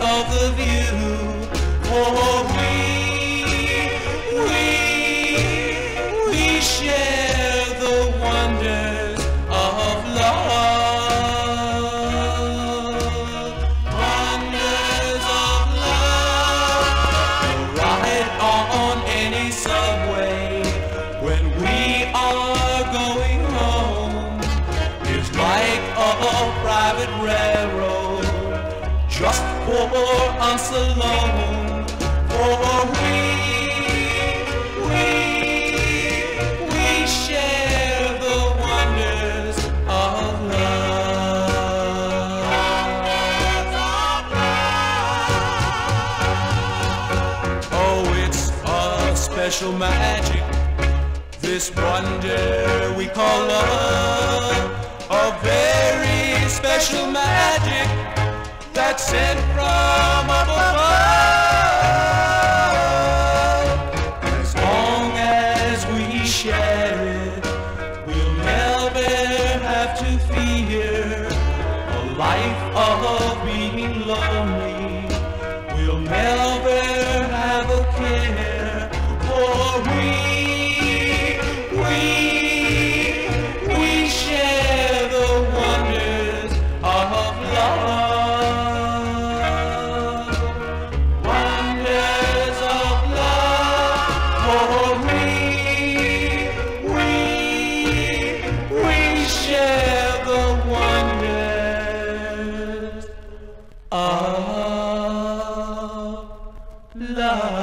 of the view, for we share the wonders of love. Wonders of love. Ride on any subway when we are going home. It's like a private railroad, just for us alone. For we share the wonders of love. Oh, it's a special magic, this wonder we call love. A very special magic that's sent from up above. As long as we share it, we'll never have to fear a life of being lonely. We'll never have a care, for we share the wonders of love. Wonders of love, for we share the wonders of love.